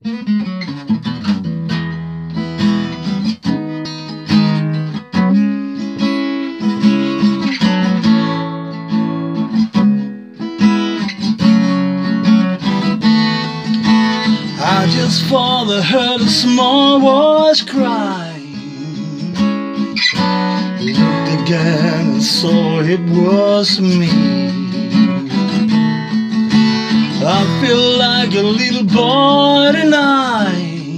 I just father heard a small voice crying. Looked again and saw it was me. I feel like a little boy tonight.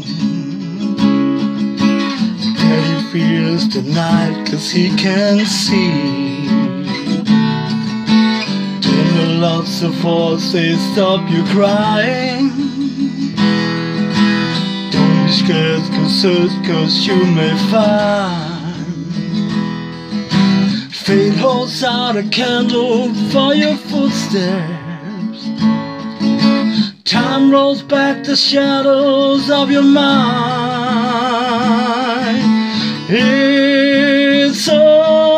Daddy fears tonight 'cause he can see. Tender lots of force, they stop you crying. Don't be scared, 'cause you may find fate holds out a candle for your footsteps. Time rolls back the shadows of your mind. It's a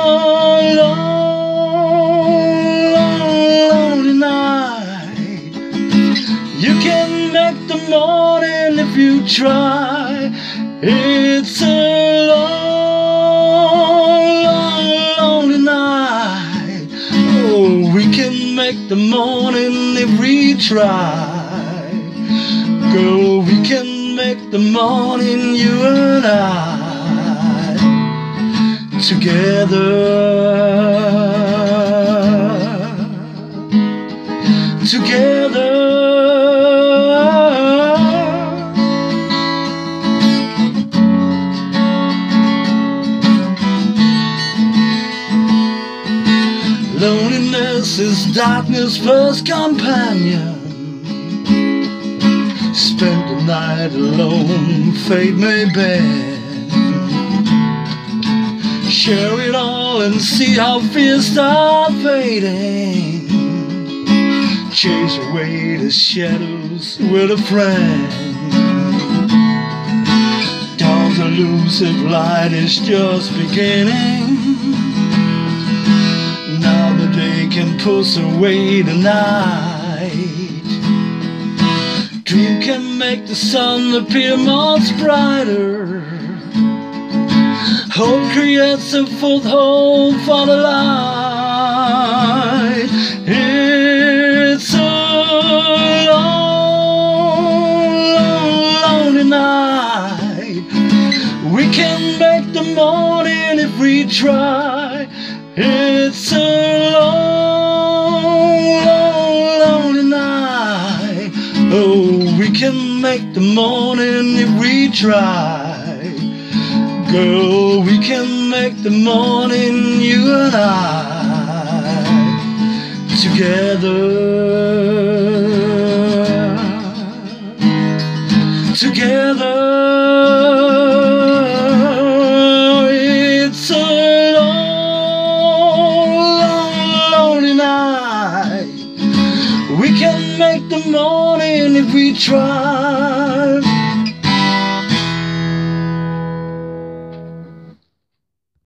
lonely night. You can make the morning if you try. It's a lonely night. Oh, we can make the morning if we try. Girl, we can make the morning, you and I, together, together. Loneliness is darkness' first companion. Spend the night alone, fate may bend. Share it all and see how fears start fading. Chase away the shadows with a friend. Dawn's elusive light is just beginning. Now the day can push away the night. Dream can make the sun appear much brighter. Hope creates a foothold for the light. It's a lonely night. We can make the morning if we try. It's a lonely night. Oh, we can make the morning if we try. Girl, we can make the morning, you and I, together, together. It's a lonely night. We can make the morning if we try.